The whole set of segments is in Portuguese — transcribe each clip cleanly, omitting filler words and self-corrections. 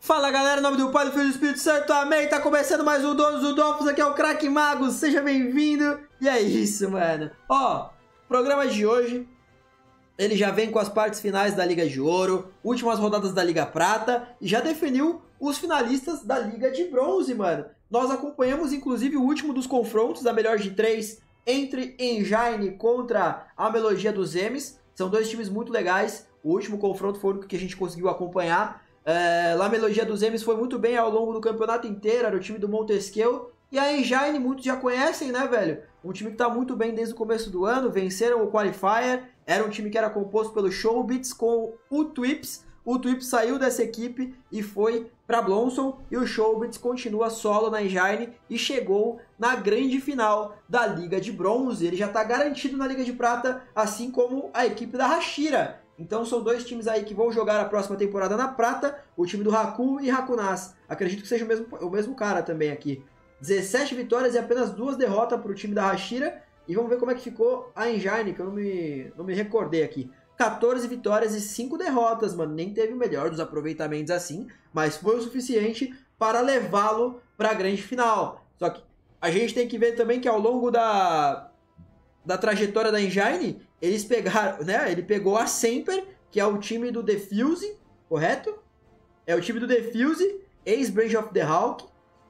Fala galera, em nome do Pai, do Filho e do Espírito Santo, amém. Tá começando mais um Donos do Dofus, aqui é o Craque Mago, seja bem-vindo. E é isso, mano. Ó, programa de hoje, ele já vem com as partes finais da Liga de Ouro, últimas rodadas da Liga Prata, e já definiu os finalistas da Liga de Bronze, mano. Nós acompanhamos, inclusive, o último dos confrontos da melhor de 3 entre Engine contra a Melodia dos M's. São dois times muito legais. O último confronto foi o que a gente conseguiu acompanhar. Lá a Melodia dos M's foi muito bem ao longo do campeonato inteiro, era o time do Montesquieu. E a Engine, muitos já conhecem, né, velho? Um time que tá muito bem desde o começo do ano, venceram o Qualifier. Era um time que era composto pelo Showbits com o Twips. O Twips saiu dessa equipe e foi para Blossom. E o Showbits continua solo na Engine e chegou na grande final da Liga de Bronze. Ele já tá garantido na Liga de Prata, assim como a equipe da Hashira. Então são dois times aí que vão jogar a próxima temporada na Prata, o time do Haku e Hakunas. Acredito que seja o mesmo cara também aqui. 17 vitórias e apenas 2 derrotas para o time da Hashira. E vamos ver como é que ficou a Engine, que eu não me recordei aqui. 14 vitórias e 5 derrotas, mano. Nem teve o melhor dos aproveitamentos assim, mas foi o suficiente para levá-lo para a grande final. Só que a gente tem que ver também que ao longo da trajetória da Engine, eles pegaram, né? Ele pegou a Semper, que é o time do Defuse, correto? É o time do Defuse, ex-Brave of the Hawk,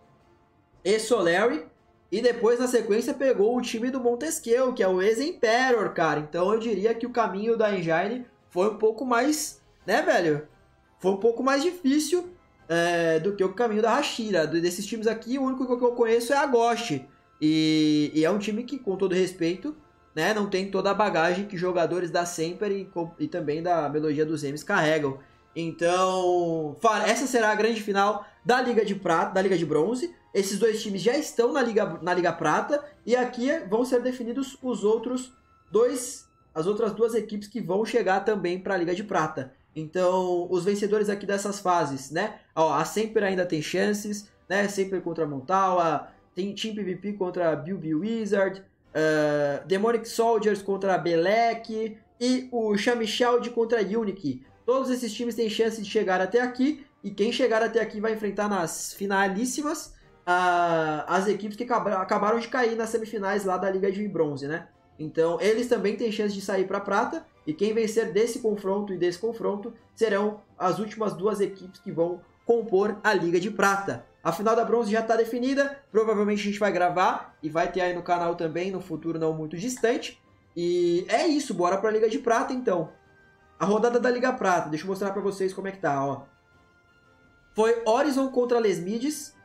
ex-Solary, e depois na sequência pegou o time do Montesquieu, que é o ex-Emperor, cara. Então eu diria que o caminho da Engine foi um pouco mais, né, velho? Foi um pouco mais difícil do que o caminho da Hashira. Desses times aqui, o único que eu conheço é a Ghost. E é um time que, com todo respeito, né, não tem toda a bagagem que jogadores da Semper e também da Melodia dos M's carregam. Então, essa será a grande final da Liga de Prata, da Liga de Bronze. Esses dois times já estão na Liga Prata e aqui vão ser definidos as outras duas equipes que vão chegar também para a Liga de Prata. Então, os vencedores aqui dessas fases, né? Ó, a Semper ainda tem chances, né? Semper contra Montal, tem Team PvP contra BB Wizard, Demonic Soldiers contra Belek e o Shamichald contra Unique. Todos esses times têm chance de chegar até aqui e quem chegar até aqui vai enfrentar nas finalíssimas as equipes que acabaram de cair nas semifinais lá da Liga de Bronze, né? Então eles também têm chance de sair para prata e quem vencer desse confronto e desse confronto serão as últimas duas equipes que vão compor a Liga de Prata. A final da Bronze já está definida, provavelmente a gente vai gravar e vai ter aí no canal também, no futuro não muito distante. E é isso, bora para a Liga de Prata então. A rodada da Liga Prata, deixa eu mostrar para vocês como é que tá, ó. Foi Horizon contra Les Mids,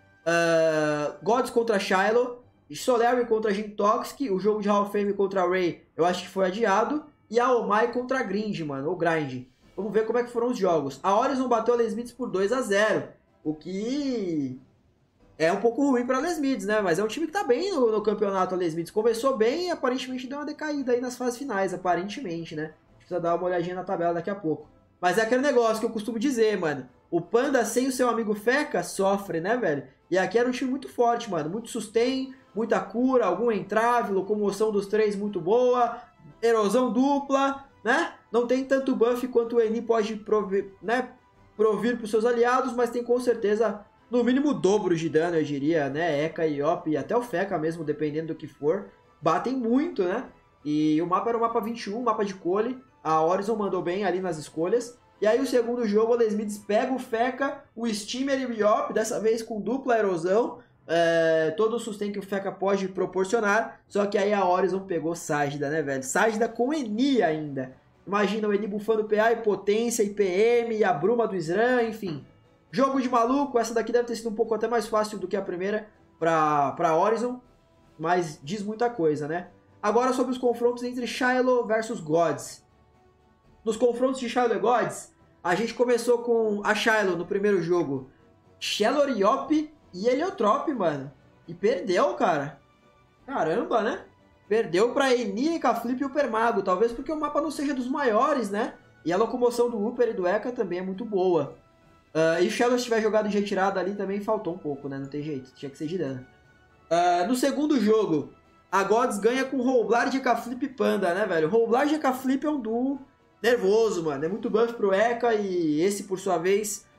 Gods contra Shiloh, Solary contra Jintoxic, o jogo de Hall of Fame contra Ray, eu acho que foi adiado, e a Omai contra Grind, mano, ou Grind. Vamos ver como é que foram os jogos. A Horizon bateu a Les Mids por 2-0, o que é um pouco ruim para Les Mids, né? Mas é um time que tá bem no campeonato. A Les Mids começou bem e aparentemente deu uma decaída aí nas fases finais, aparentemente, né? Precisa dar uma olhadinha na tabela daqui a pouco. Mas é aquele negócio que eu costumo dizer, mano. O Panda sem o seu amigo Feca sofre, né, velho? E aqui era um time muito forte, mano. Muito sustain, muita cura, algum entrave, locomoção dos 3 muito boa, erosão dupla, né? Não tem tanto buff quanto o Eni pode provir para os seus aliados, mas tem com certeza no mínimo o dobro de dano, eu diria, né? Eka e Op e até o Feca mesmo, dependendo do que for, batem muito, né? E o mapa era o mapa 21, mapa de Cole. A Horizon mandou bem ali nas escolhas. E aí o segundo jogo, o Les Mids pega o Feca, o Steamer e o Iop, dessa vez com dupla erosão. Todo o sustain que o Feca pode proporcionar. Só que aí a Horizon pegou Sajda, né, velho? Sajda com Eni ainda. Imagina o Eni bufando PA e potência, e PM, e a bruma do Sran, enfim. Jogo de maluco, essa daqui deve ter sido um pouco até mais fácil do que a primeira pra Horizon. Mas diz muita coisa, né? Agora sobre os confrontos entre Shiloh versus Gods. Nos confrontos de Shiloh e Gods, a gente começou com a Shiloh no primeiro jogo. Shelor, Iop e Heliotrop, mano. E perdeu, cara. Caramba, né? Perdeu pra Eni, Caflip e Upermago. Talvez porque o mapa não seja dos maiores, né? E a locomoção do Uper e do Eka também é muito boa. E o Shelor, se tiver jogado de retirada ali, também faltou um pouco, né? Não tem jeito. Tinha que ser de dano. No segundo jogo, a Gods ganha com Roublar de Caflip e Panda, né, velho? Roublar de Caflip é um duo nervoso, mano. É muito buff pro Eka e esse, por sua vez,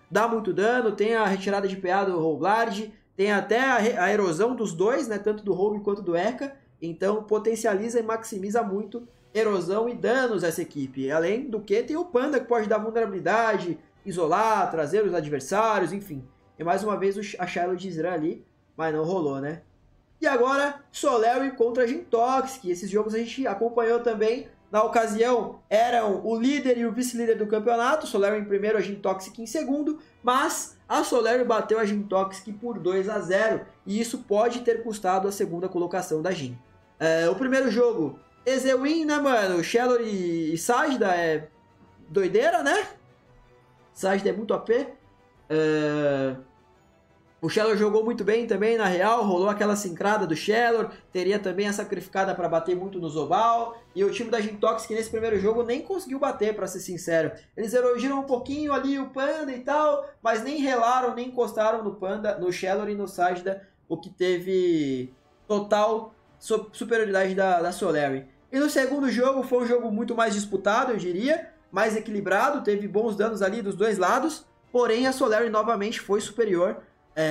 dá muito dano, tem a retirada de PA do Roblard, tem até a erosão dos dois, né, tanto do Rogue quanto do Erka, então potencializa e maximiza muito erosão e danos essa equipe. Além do que tem o Panda que pode dar vulnerabilidade, isolar, trazer os adversários, enfim. E mais uma vez a Shiloh de Zran ali, mas não rolou, né? E agora, Soleri contra Gintoxic. Esses jogos a gente acompanhou também. Na ocasião, eram o líder e o vice-líder do campeonato. Soleri em primeiro, a Gintoxic em segundo. Mas a Soleri bateu a Gintoxic por 2-0. E isso pode ter custado a segunda colocação da Jin. O primeiro jogo, Ezewin, né, mano? Shelor e Sajda é doideira, né? Sajda é muito AP. O Shelor jogou muito bem também, na real, rolou aquela sincrada do Shelor, teria também a sacrificada para bater muito no Zobal, e o time da Gintoxic nesse primeiro jogo nem conseguiu bater, para ser sincero. Eles elogiaram um pouquinho ali o Panda e tal, mas nem relaram, nem encostaram no Panda, no Shelor e no Sajda, o que teve total superioridade da Soleri. E no segundo jogo foi um jogo muito mais disputado, eu diria, mais equilibrado, teve bons danos ali dos dois lados, porém a Soleri novamente foi superior.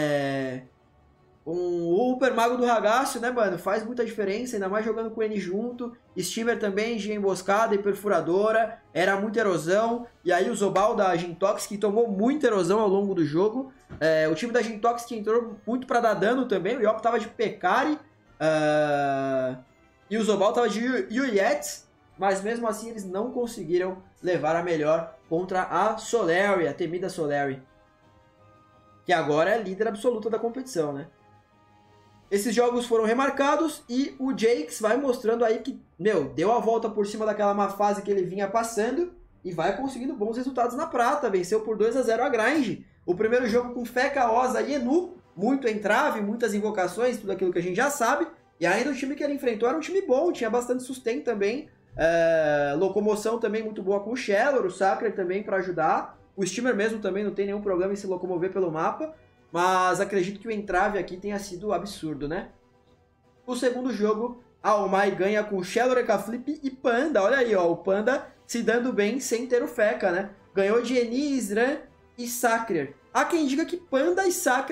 O Super Mago do Ragaço, né, mano, faz muita diferença, ainda mais jogando com ele junto. Steamer também de emboscada e perfuradora, era muita erosão. E aí o Zobal da Gintoxic tomou muita erosão ao longo do jogo. O time da Gintoxic entrou muito para dar dano também. O Yop tava de Pekari e o Zobal tava de Yuyet, mas mesmo assim eles não conseguiram levar a melhor contra a Soleri, a temida Soleri, que agora é líder absoluta da competição, né? Esses jogos foram remarcados e o Jax vai mostrando aí que, deu a volta por cima daquela má fase que ele vinha passando e vai conseguindo bons resultados na prata. Venceu por 2-0 a Grind. O primeiro jogo com Feca, Oza e Enu, muito entrave, muitas invocações, tudo aquilo que a gente já sabe. E ainda o time que ele enfrentou era um time bom, tinha bastante sustain também. Locomoção também muito boa com o Shelor, o Sacred também para ajudar. O Steamer mesmo também não tem nenhum problema em se locomover pelo mapa, mas acredito que o entrave aqui tenha sido absurdo, né? O segundo jogo, a Almai ganha com Shelor, Ekaflip e Panda. Olha aí, ó, o Panda se dando bem sem ter o Feca, né? Ganhou de Eni, Isran e Sacrier. Há quem diga que Panda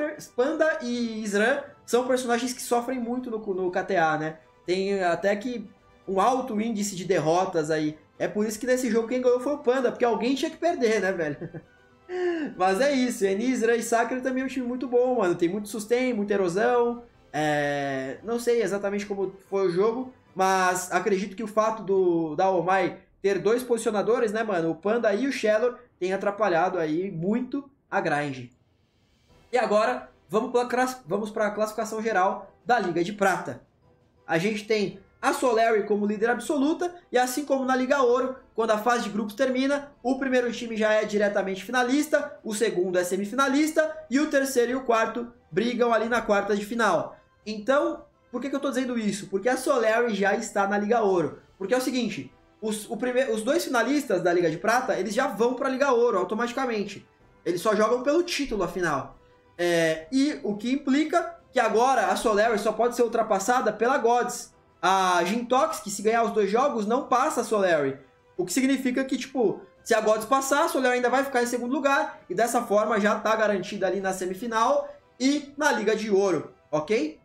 e Isran são personagens que sofrem muito no KTA, né? Tem até que um alto índice de derrotas aí. É por isso que nesse jogo quem ganhou foi o Panda, porque alguém tinha que perder, né, velho? Mas é isso, Enisra e Sacrier também é um time muito bom, mano. Tem muito sustain, muita erosão. Não sei exatamente como foi o jogo, mas acredito que o fato da Almai ter dois posicionadores, né, mano? O Panda e o Shelor tem atrapalhado aí muito a grind. E agora, vamos para a classificação geral da Liga de Prata. A gente tem a Soleri como líder absoluta, e assim como na Liga Ouro, quando a fase de grupos termina, o primeiro time já é diretamente finalista, o segundo é semifinalista, e o terceiro e o quarto brigam ali na quarta de final. Então, por que eu estou dizendo isso? Porque a Soleri já está na Liga Ouro. Porque é o seguinte, os dois finalistas da Liga de Prata, eles já vão para a Liga Ouro automaticamente. Eles só jogam pelo título, afinal. E o que implica que agora a Soleri só pode ser ultrapassada pela Gods. A Gintoxic, se ganhar os dois jogos, não passa a Soleri. O que significa que, tipo, se a Gods passar, a Soleri ainda vai ficar em segundo lugar. E dessa forma já tá garantida ali na semifinal e na Liga de Ouro, ok?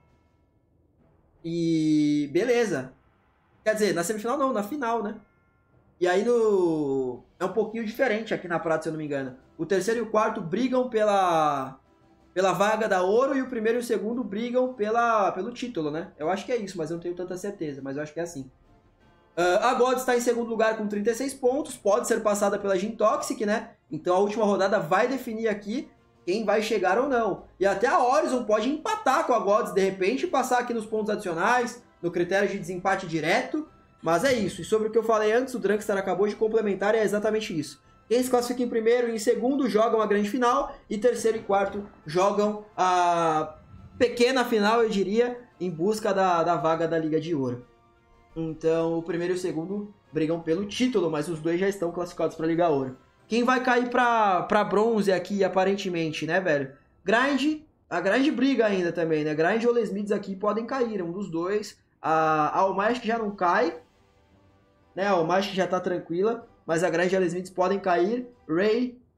E beleza. Quer dizer, na semifinal não, na final, né? E aí é um pouquinho diferente aqui na Prata, se eu não me engano. O terceiro e o quarto brigam pela vaga da Ouro, e o primeiro e o segundo brigam pelo título, né? Eu acho que é isso, mas eu não tenho tanta certeza, mas eu acho que é assim. A God está em segundo lugar com 36 pontos, pode ser passada pela Gintoxic, né? Então a última rodada vai definir aqui quem vai chegar ou não. E até a Horizon pode empatar com a Gods de repente e passar aqui nos pontos adicionais, no critério de desempate direto. Mas é isso. E sobre o que eu falei antes, o Drunkstar acabou de complementar, é exatamente isso. Quem se classifica em primeiro e em segundo jogam a grande final, e terceiro e quarto jogam a pequena final, eu diria, em busca da vaga da Liga de Ouro. Então o primeiro e o segundo brigam pelo título, mas os dois já estão classificados para a Liga Ouro. Quem vai cair para bronze aqui, aparentemente, né, velho? A Grind briga ainda também, né? Grind ou Les Mids aqui podem cair, um dos dois. A Almai que já não cai, né? A Almai que já tá tranquila, mas a Grind e a Les Mids podem cair. Ray,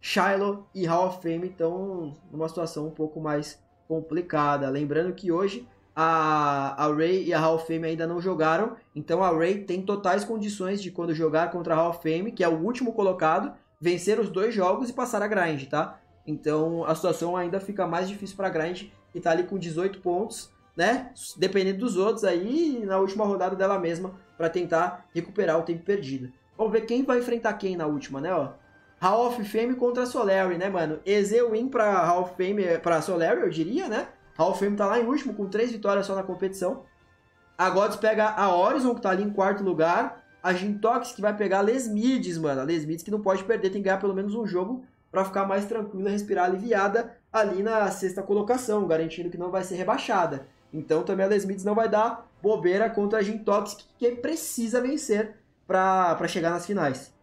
Shiloh e Hall of Fame estão numa situação um pouco mais complicada. Lembrando que hoje a Ray e a Hall of Fame ainda não jogaram, então a Ray tem totais condições de, quando jogar contra a Hall of Fame, que é o último colocado, vencer os 2 jogos e passar a grind, tá? Então a situação ainda fica mais difícil para a grind, que tá ali com 18 pontos, né? Dependendo dos outros aí, na última rodada dela mesma, para tentar recuperar o tempo perdido. Vamos ver quem vai enfrentar quem na última, né, ó? Hall of Fame contra Solary, né, mano? EZ win pra Hall of Fame, pra Solary, eu diria, né? Hall of Fame tá lá em último, com 3 vitórias só na competição. A Gods pega a Horizon, que tá ali em 4º lugar. A Gintox, que vai pegar a Les Mids, mano. A Les Mids que não pode perder, tem que ganhar pelo menos um jogo pra ficar mais tranquila, respirar aliviada ali na 6ª colocação, garantindo que não vai ser rebaixada. Então também a Les Mids não vai dar bobeira contra a Gintox, que precisa vencer pra chegar nas finais.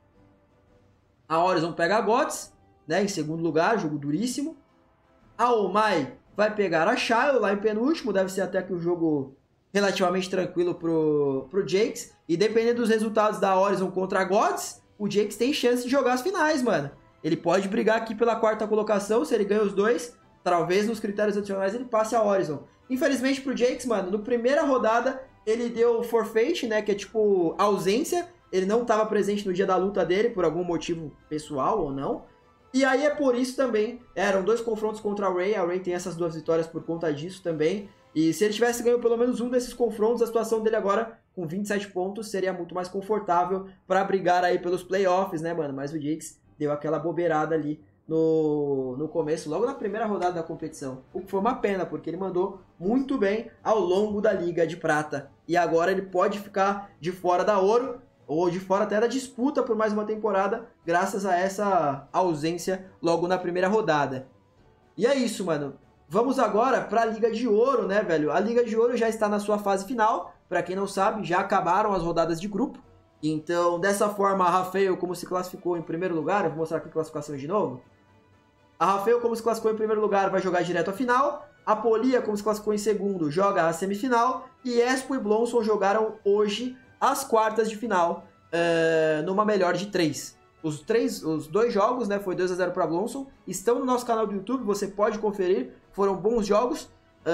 A Horizon pega a Gods, né, em 2º lugar, jogo duríssimo. A Omai vai pegar a Shiloh lá em penúltimo, deve ser até que um jogo relativamente tranquilo pro Jakes. E dependendo dos resultados da Horizon contra a Gods, o Jakes tem chance de jogar as finais, mano. Ele pode brigar aqui pela 4ª colocação, se ele ganha os 2, talvez nos critérios adicionais ele passe a Horizon. Infelizmente pro Jakes, mano, na primeira rodada ele deu forfeit, né, que é tipo ausência. Ele não estava presente no dia da luta dele, por algum motivo pessoal ou não. E aí é por isso também, eram 2 confrontos contra a Ray tem essas 2 vitórias por conta disso também. E se ele tivesse ganho pelo menos um desses confrontos, a situação dele agora, com 27 pontos, seria muito mais confortável para brigar aí pelos playoffs, né, mano? Mas o Jakes deu aquela bobeirada ali no começo, logo na primeira rodada da competição. O que foi uma pena, porque ele mandou muito bem ao longo da Liga de Prata. E agora ele pode ficar de fora da Ouro, ou de fora até da disputa por mais uma temporada, graças a essa ausência logo na primeira rodada. E é isso, mano. Vamos agora para a Liga de Ouro, né, velho? A Liga de Ouro já está na sua fase final. Para quem não sabe, já acabaram as rodadas de grupo. Então, dessa forma, a Rafael, como se classificou em primeiro lugar, eu vou mostrar aqui a classificação de novo. A Rafael, como se classificou em primeiro lugar, vai jogar direto à final. A Polia, como se classificou em segundo, joga a semifinal. E Expo e Blonson jogaram hoje as quartas de final, numa melhor de 3. Os 2 jogos, né, foi 2-0 para Blonson, estão no nosso canal do YouTube, você pode conferir, foram bons jogos.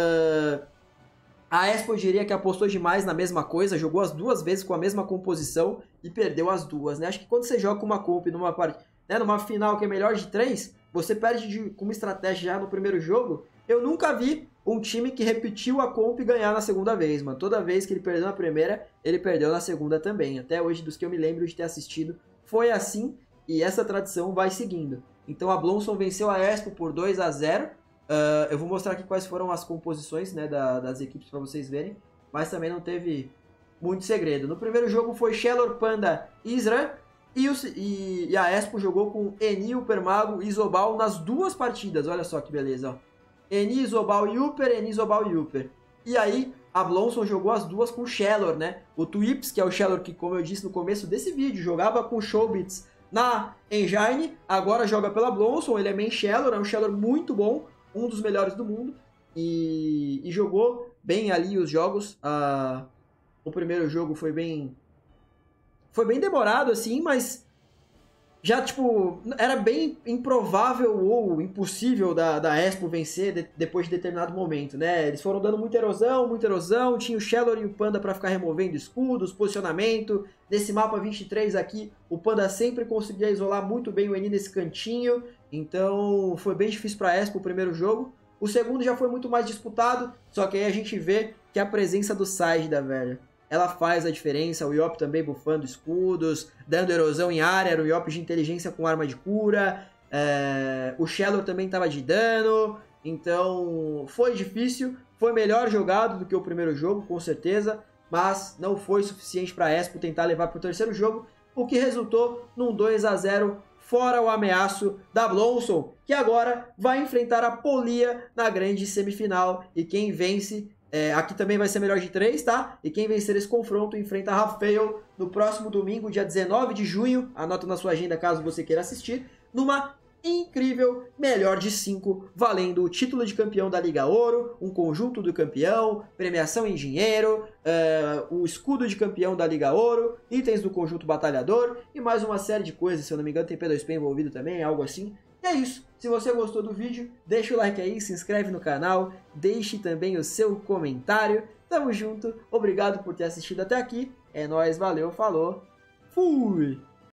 A Expo, eu diria que apostou demais na mesma coisa, jogou as 2 vezes com a mesma composição e perdeu as 2, né? Acho que quando você joga com uma comp numa final que é melhor de 3, você perde com uma estratégia já no primeiro jogo. Eu nunca vi um time que repetiu a comp e ganhar na segunda vez, mano. Toda vez que ele perdeu na primeira, ele perdeu na segunda também. Até hoje, dos que eu me lembro de ter assistido, foi assim, e essa tradição vai seguindo. Então a Blonson venceu a Expo por 2-0. Eu vou mostrar aqui quais foram as composições, né, das equipes para vocês verem, mas também não teve muito segredo. No primeiro jogo foi Shelor, Panda e Isra, e a Expo jogou com Eni, Upermago e Zobal nas 2 partidas. Olha só que beleza, ó. Eni, Zobal e Uper, Eni, Zobal e Uper. E aí a Blonson jogou as 2 com Shelor, né? O Twips, que é o Shelor que, como eu disse no começo desse vídeo, jogava com Showbits na Engine, agora joga pela Blonson. Ele é main Shelor, é um Shelor muito bom, um dos melhores do mundo, e jogou bem ali os jogos. O primeiro jogo foi bem demorado, assim, mas já, tipo, era bem improvável ou impossível da Expo vencer depois de determinado momento, né? Eles foram dando muita erosão, tinha o Shelor e o Panda para ficar removendo escudos, posicionamento. Nesse mapa 23 aqui, o Panda sempre conseguia isolar muito bem o Eni nesse cantinho, então foi bem difícil para a Expo o primeiro jogo. O segundo já foi muito mais disputado, só que aí a gente vê que a presença do Sajda, velho, ela faz a diferença. O Yop também bufando escudos, dando erosão em área, era o Yop de inteligência com arma de cura, o Shelor também estava de dano, então foi difícil, foi melhor jogado do que o primeiro jogo, com certeza, mas não foi suficiente para a Expo tentar levar para o terceiro jogo, o que resultou num 2-0, fora o ameaço da Blonson, que agora vai enfrentar a Polia na grande semifinal, e quem vence... aqui também vai ser melhor de 3, tá? E quem vencer esse confronto enfrenta a Rafael no próximo domingo, dia 19 de junho. Anota na sua agenda caso você queira assistir. Numa incrível melhor de 5, valendo o título de campeão da Liga Ouro, um conjunto do campeão, premiação em dinheiro, o escudo de campeão da Liga Ouro, itens do conjunto batalhador e mais uma série de coisas. Se eu não me engano tem P2P envolvido também, algo assim. E E é isso. Se você gostou do vídeo, deixa o like aí, se inscreve no canal, deixe também o seu comentário. Tamo junto, obrigado por ter assistido até aqui. É nóis, valeu, falou, fui!